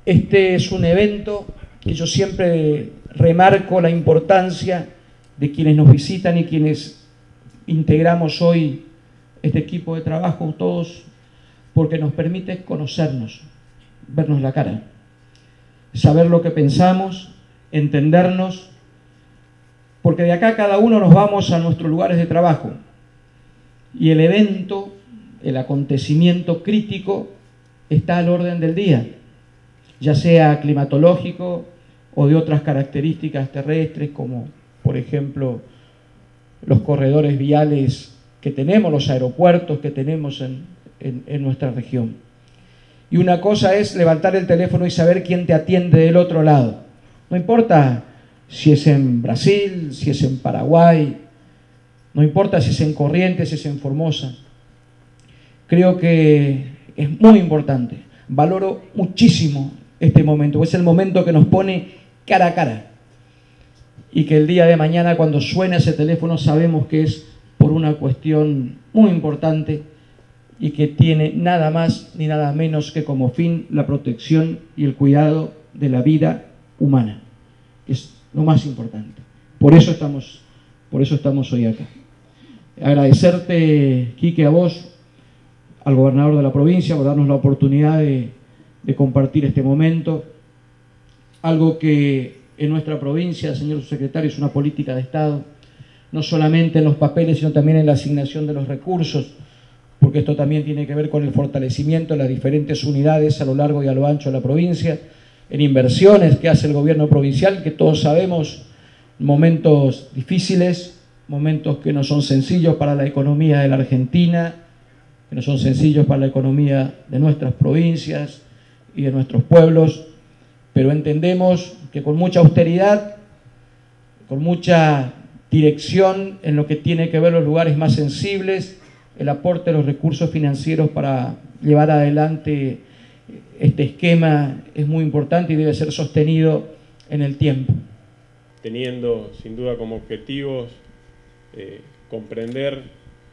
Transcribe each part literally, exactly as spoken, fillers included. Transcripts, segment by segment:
Este es un evento que yo siempre remarco la importancia de quienes nos visitan y quienes integramos hoy este equipo de trabajo, todos, porque nos permite conocernos, vernos la cara, saber lo que pensamos, entendernos, porque de acá cada uno nos vamos a nuestros lugares de trabajo y el evento, el acontecimiento crítico está al orden del día, ya sea climatológico o de otras características terrestres, como por ejemplo los corredores viales que tenemos, los aeropuertos que tenemos en, en, en nuestra región. Y una cosa es levantar el teléfono y saber quién te atiende del otro lado. No importa si es en Brasil, si es en Paraguay, no importa si es en Corrientes, si es en Formosa. Creo que es muy importante. Valoro muchísimo este momento, es el momento que nos pone cara a cara. Y que el día de mañana, cuando suene ese teléfono, sabemos que es por una cuestión muy importante y que tiene nada más ni nada menos que como fin la protección y el cuidado de la vida humana, que es lo más importante. Por eso estamos, por eso estamos hoy acá. Agradecerte, Quique, a vos, al gobernador de la provincia, por darnos la oportunidad de, de compartir este momento. Algo que en nuestra provincia, señor subsecretario, es una política de Estado, no solamente en los papeles, sino también en la asignación de los recursos, porque esto también tiene que ver con el fortalecimiento de las diferentes unidades a lo largo y a lo ancho de la provincia, en inversiones que hace el gobierno provincial, que todos sabemos, momentos difíciles, momentos que no son sencillos para la economía de la Argentina, que no son sencillos para la economía de nuestras provincias y de nuestros pueblos, pero entendemos que con mucha austeridad, con mucha dirección en lo que tiene que ver los lugares más sensibles, el aporte de los recursos financieros para llevar adelante este esquema es muy importante y debe ser sostenido en el tiempo. Teniendo sin duda como objetivos eh, comprender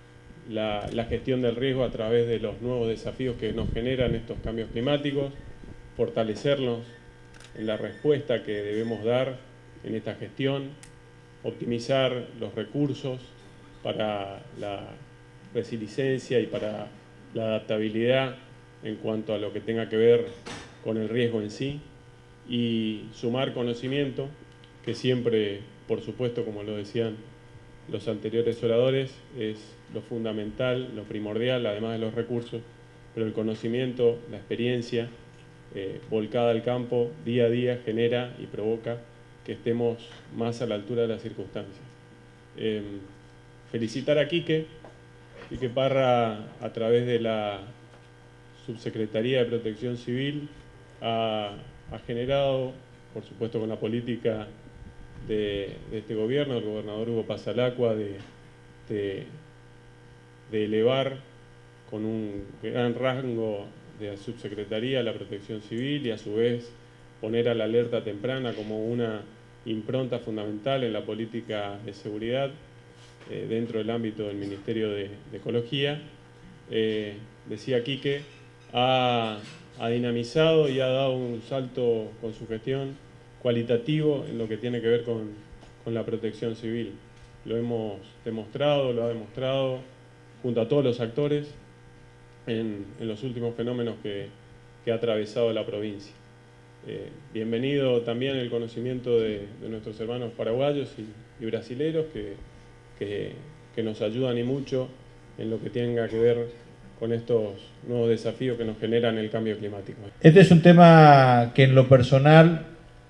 la, la gestión del riesgo a través de los nuevos desafíos que nos generan estos cambios climáticos, fortalecernos en la respuesta que debemos dar en esta gestión, optimizar los recursos para la resiliencia y para la adaptabilidad en cuanto a lo que tenga que ver con el riesgo en sí, y sumar conocimiento, que siempre, por supuesto, como lo decían los anteriores oradores, es lo fundamental, lo primordial, además de los recursos, pero el conocimiento, la experiencia eh, volcada al campo día a día genera y provoca que estemos más a la altura de las circunstancias. Eh, felicitar a Quique, Quique Parra, a través de la Subsecretaría de Protección Civil, ha, ha generado, por supuesto con la política de, de este gobierno, del gobernador Hugo Pasalacqua, de, de, de elevar con un gran rango de la Subsecretaría la Protección Civil y a su vez poner a la alerta temprana como una impronta fundamental en la política de seguridad eh, dentro del ámbito del Ministerio de, de Ecología. Eh, decía Quique, ha, ha dinamizado y ha dado un salto con su gestión cualitativo en lo que tiene que ver con, con la protección civil. Lo hemos demostrado, lo ha demostrado junto a todos los actores en, en los últimos fenómenos que, que ha atravesado la provincia. Eh, bienvenido también el conocimiento de, de nuestros hermanos paraguayos y, y brasileros que, que, que nos ayudan y mucho en lo que tenga que ver con estos nuevos desafíos que nos generan el cambio climático. Este es un tema que en lo personal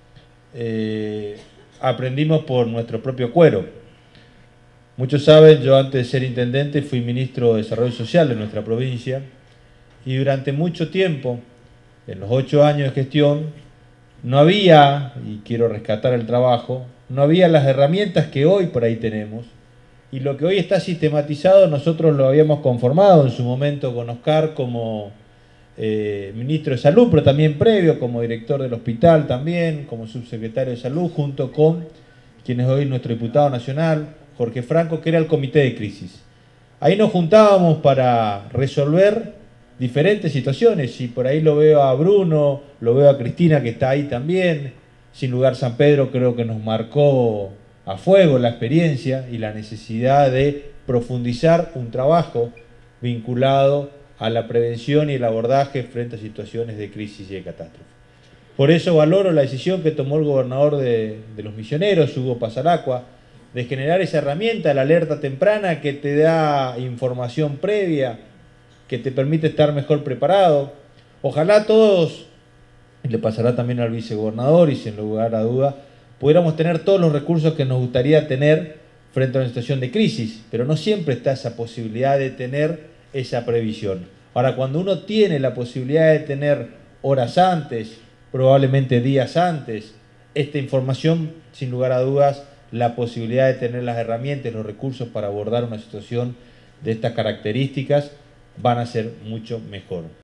eh, aprendimos por nuestro propio cuero. Muchos saben, yo antes de ser intendente fui ministro de Desarrollo Social de nuestra provincia y durante mucho tiempo, en los ocho años de gestión, no había, y quiero rescatar el trabajo, no había las herramientas que hoy por ahí tenemos. Y lo que hoy está sistematizado nosotros lo habíamos conformado en su momento con Oscar como eh, ministro de Salud, pero también previo como director del hospital también, como subsecretario de Salud, junto con quien es hoy nuestro diputado nacional, Jorge Franco, que era el comité de crisis. Ahí nos juntábamos para resolver diferentes situaciones, y por ahí lo veo a Bruno, lo veo a Cristina que está ahí también. Sin lugar San Pedro creo que nos marcó a fuego la experiencia y la necesidad de profundizar un trabajo vinculado a la prevención y el abordaje frente a situaciones de crisis y de catástrofe. Por eso valoro la decisión que tomó el gobernador de, de los Misioneros, Hugo Pasaracqua, de generar esa herramienta, la alerta temprana, que te da información previa, que te permite estar mejor preparado. Ojalá todos, y le pasará también al vicegobernador y sin lugar a duda, pudiéramos tener todos los recursos que nos gustaría tener frente a una situación de crisis, pero no siempre está esa posibilidad de tener esa previsión. Ahora, cuando uno tiene la posibilidad de tener horas antes, probablemente días antes, esta información, sin lugar a dudas, la posibilidad de tener las herramientas, los recursos para abordar una situación de estas características van a ser mucho mejor.